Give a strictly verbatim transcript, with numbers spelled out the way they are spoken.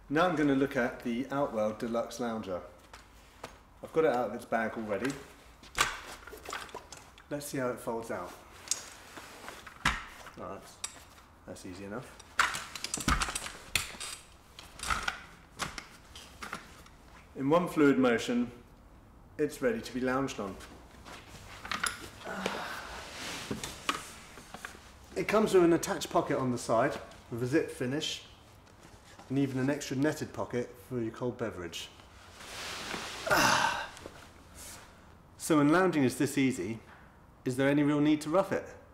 Now I'm going to look at the Outwell Deluxe Lounger. I've got it out of its bag already. Let's see how it folds out. Alright, that's easy enough. In one fluid motion, it's ready to be lounged on. It comes with an attached pocket on the side with a zip finish and even an extra netted pocket for your cold beverage. So when lounging is this easy, is there any real need to rough it?